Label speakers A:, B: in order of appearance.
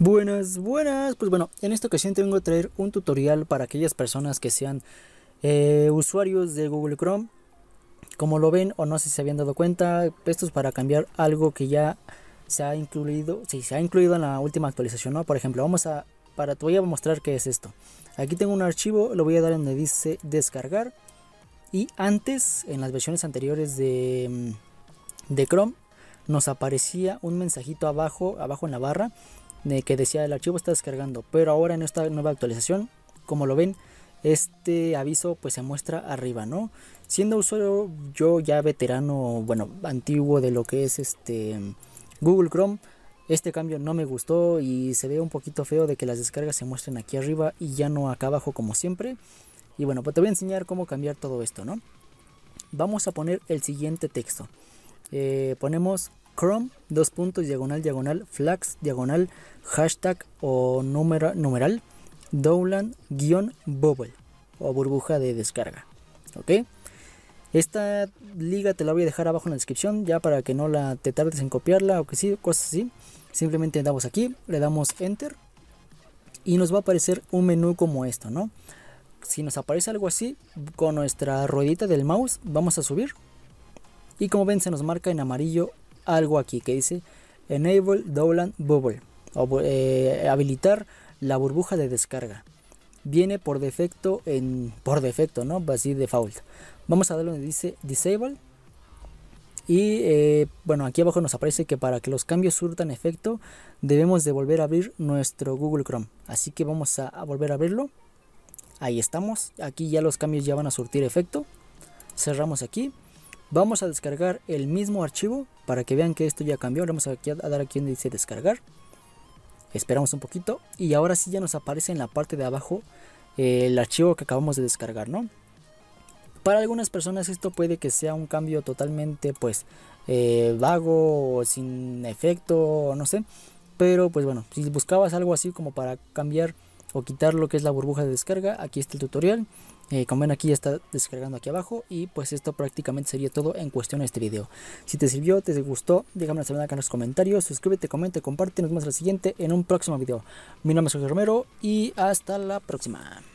A: Buenas, buenas. Pues bueno, en esta ocasión te vengo a traer un tutorial para aquellas personas que sean usuarios de Google Chrome. Como lo ven o no sé si se habían dado cuenta, esto es para cambiar algo que ya se ha incluido, sí, se ha incluido en la última actualización, ¿no? Por ejemplo, te voy a mostrar qué es esto. Aquí tengo un archivo, lo voy a dar donde dice descargar. Y antes, en las versiones anteriores de Chrome, nos aparecía un mensajito abajo en la barra de que decía el archivo está descargando, pero ahora en esta nueva actualización, como lo ven, este aviso pues se muestra arriba, ¿no? Siendo usuario yo ya veterano, bueno, antiguo de lo que es Google Chrome, este cambio no me gustó y se ve un poquito feo de que las descargas se muestren aquí arriba y ya no acá abajo como siempre. Y bueno, pues te voy a enseñar cómo cambiar todo esto, ¿no? Vamos a poner el siguiente texto. Ponemos Chrome, diagonal, flags, diagonal, hashtag o numeral, Dowland-bubble o burbuja de descarga. ¿Ok? Esta liga te la voy a dejar abajo en la descripción ya para que no te tardes en copiarla o que sí, cosas así. Simplemente damos aquí, le damos enter y nos va a aparecer un menú como esto, ¿no? Si nos aparece algo así, con nuestra ruedita del mouse vamos a subir. Y como ven se nos marca en amarillo algo aquí que dice Enable Dowland Bubble o habilitar la burbuja de descarga. Viene por defecto ¿no? Así default. Vamos a darle donde dice Disable. Y bueno, aquí abajo nos aparece que para que los cambios surtan efecto debemos de volver a abrir nuestro Google Chrome. Así que vamos a volver a abrirlo. Ahí estamos. Aquí ya los cambios ya van a surtir efecto. Cerramos aquí. Vamos a descargar el mismo archivo para que vean que esto ya cambió. Le vamos a dar aquí donde dice descargar. Esperamos un poquito y ahora sí ya nos aparece en la parte de abajo el archivo que acabamos de descargar, ¿no? Para algunas personas esto puede que sea un cambio totalmente pues vago o sin efecto, no sé. Pero pues bueno, si buscabas algo así como para cambiar o quitar lo que es la burbuja de descarga, aquí está el tutorial. Como ven aquí ya está descargando aquí abajo y pues esto prácticamente sería todo en cuestión de este video. Si te sirvió, te gustó, déjame saber acá en los comentarios, suscríbete, comenta, comparte, nos vemos en el siguiente en un próximo video. Mi nombre es Jorge Romero y hasta la próxima.